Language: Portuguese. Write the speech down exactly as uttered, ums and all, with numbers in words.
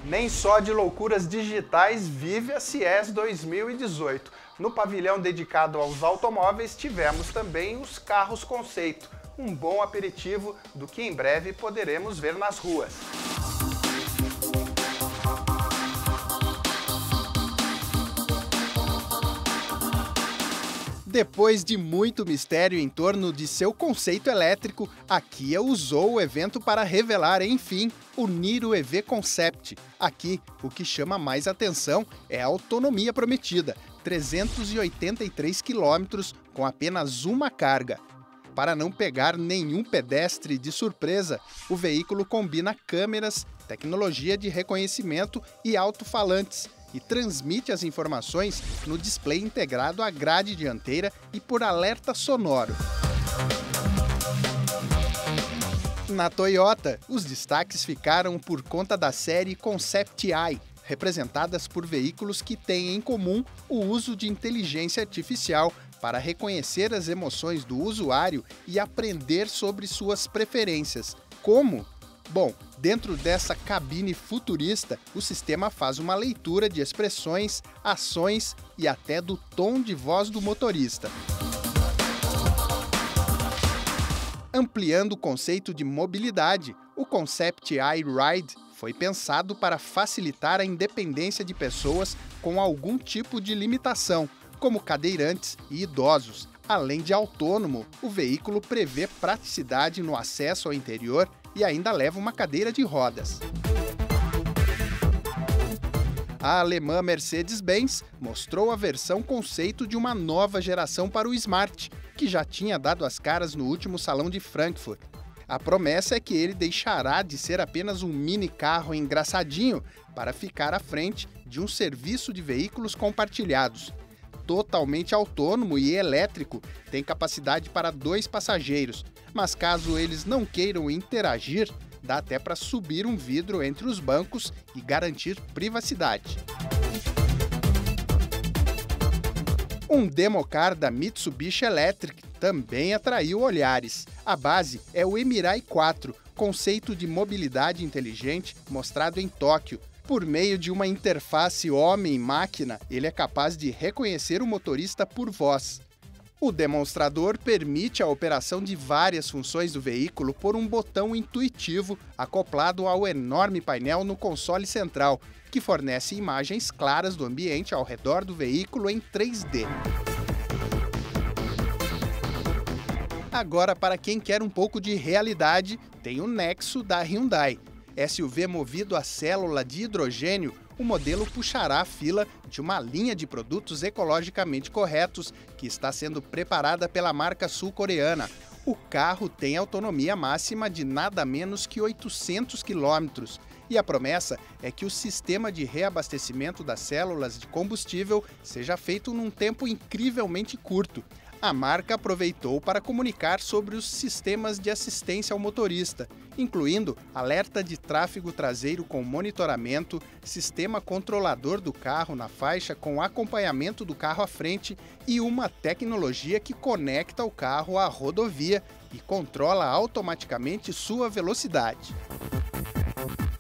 Nem só de loucuras digitais vive a C E S dois mil e dezoito. No pavilhão dedicado aos automóveis tivemos também os carros conceito, um bom aperitivo do que em breve poderemos ver nas ruas. Depois de muito mistério em torno de seu conceito elétrico, a Kia usou o evento para revelar, enfim, o Niro E V Concept. Aqui, o que chama mais atenção é a autonomia prometida, trezentos e oitenta e três quilômetros com apenas uma carga. Para não pegar nenhum pedestre de surpresa, o veículo combina câmeras, tecnologia de reconhecimento e alto-falantes, e transmite as informações no display integrado à grade dianteira e por alerta sonoro. Na Toyota, os destaques ficaram por conta da série Concept i, representadas por veículos que têm em comum o uso de inteligência artificial para reconhecer as emoções do usuário e aprender sobre suas preferências. Como? Bom, dentro dessa cabine futurista, o sistema faz uma leitura de expressões, ações e até do tom de voz do motorista. Ampliando o conceito de mobilidade, o Concept i Ride foi pensado para facilitar a independência de pessoas com algum tipo de limitação, como cadeirantes e idosos. Além de autônomo, o veículo prevê praticidade no acesso ao interior e ainda leva uma cadeira de rodas. A alemã Mercedes-Benz mostrou a versão conceito de uma nova geração para o Smart, que já tinha dado as caras no último salão de Frankfurt. A promessa é que ele deixará de ser apenas um mini carro engraçadinho para ficar à frente de um serviço de veículos compartilhados. Totalmente autônomo e elétrico, tem capacidade para dois passageiros, mas caso eles não queiram interagir, dá até para subir um vidro entre os bancos e garantir privacidade. Um democar da Mitsubishi Electric também atraiu olhares. A base é o Emirai quatro, conceito de mobilidade inteligente mostrado em Tóquio. Por meio de uma interface homem-máquina, ele é capaz de reconhecer o motorista por voz. O demonstrador permite a operação de várias funções do veículo por um botão intuitivo acoplado ao enorme painel no console central, que fornece imagens claras do ambiente ao redor do veículo em três D. Agora, para quem quer um pouco de realidade, tem o Nexo da Hyundai. S U V movido a célula de hidrogênio, o modelo puxará a fila de uma linha de produtos ecologicamente corretos que está sendo preparada pela marca sul-coreana. O carro tem autonomia máxima de nada menos que oitocentos quilômetros. E a promessa é que o sistema de reabastecimento das células de combustível seja feito num tempo incrivelmente curto. A marca aproveitou para comunicar sobre os sistemas de assistência ao motorista, incluindo alerta de tráfego traseiro com monitoramento, sistema controlador do carro na faixa com acompanhamento do carro à frente e uma tecnologia que conecta o carro à rodovia e controla automaticamente sua velocidade.